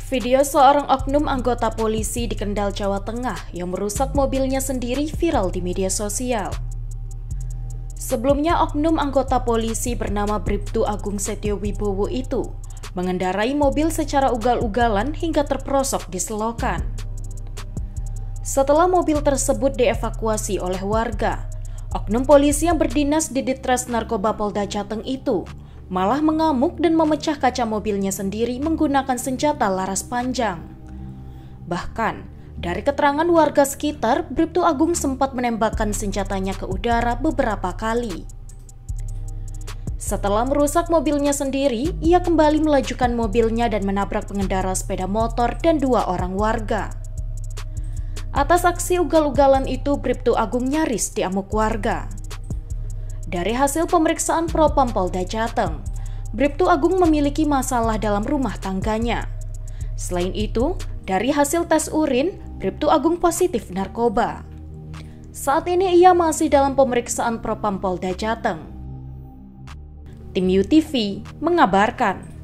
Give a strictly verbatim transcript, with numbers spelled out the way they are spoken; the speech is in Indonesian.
Video seorang oknum anggota polisi di Kendal, Jawa Tengah yang merusak mobilnya sendiri viral di media sosial. Sebelumnya, oknum anggota polisi bernama Bribtu Agung Setio Wibowo itu mengendarai mobil secara ugal-ugalan hingga terperosok di selokan. Setelah mobil tersebut dievakuasi oleh warga, oknum polisi yang berdinas di Ditres Narkoba Polda Jateng itu malah mengamuk dan memecah kaca mobilnya sendiri menggunakan senjata laras panjang. Bahkan, dari keterangan warga sekitar, Bribtu Agung sempat menembakkan senjatanya ke udara beberapa kali. Setelah merusak mobilnya sendiri, ia kembali melajukan mobilnya dan menabrak pengendara sepeda motor dan dua orang warga. Atas aksi ugal-ugalan itu, Bribtu Agung nyaris diamuk warga. Dari hasil pemeriksaan Propam Polda Jateng, Bribtu Agung memiliki masalah dalam rumah tangganya. Selain itu, dari hasil tes urin, Bribtu Agung positif narkoba. Saat ini ia masih dalam pemeriksaan Propam Polda Jateng. Tim U T V mengabarkan.